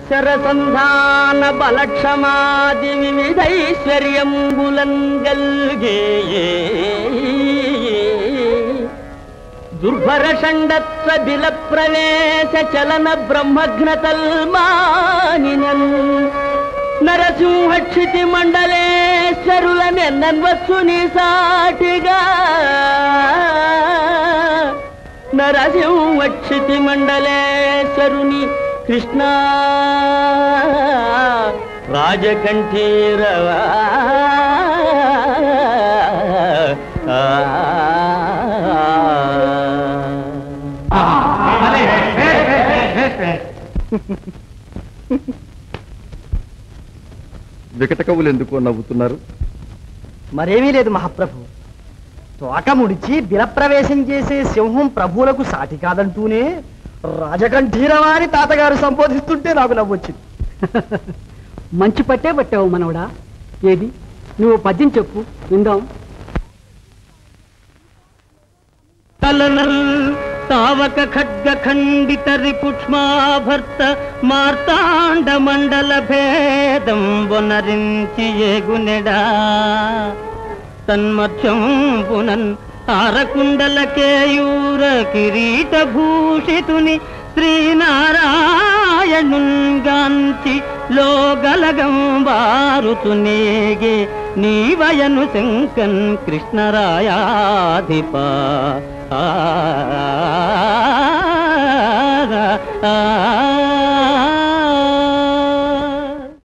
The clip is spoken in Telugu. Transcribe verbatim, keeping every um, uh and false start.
శరసంధాన బలక్షమాది వివిధైశ్వర్యంబులన్ గల్గే దుర్భర షండత్వ బిల ప్రవేశ చలన బ్రహ్మఘ్నతల్మానినన్ నరసింహక్షితి మండలేశ్వరుల నెన్నన్వత్సుని సాటిగా నరసింహక్షితి మండలేశ్వరుని కృష్ణ రాజకంఠీరవా వికట కవులు ఎందుకు నవ్వుతున్నారు? మరేమీ లేదు మహాప్రభు. తోక ముడిచి బిలప్రవేశం చేసే సింహం ప్రభువులకు సాటి కాదంటూనే రాజకంఠీరవారి తాతగారు సంబోధిస్తుంటే నాకు నవ్వొచ్చింది. మంచి పట్టే పట్టావు మనవడా. ఏది నువ్వు పద్యం చెప్పు విందాం. కలనల్ తావక ఖడ్గ ఖండిత రిపుక్ష్మాభర్త మార్తాండ మండల భేదం బొనరించి ఏగునెడా తన్మధ్యం పునన్ తారకుండల కేయూర కిరీట భూషితుని శ్రీనారాయణుంగాంచి లోగలగం వారుతునేగే నీవయను శంకన్ కృష్ణరాయాధిప ఆ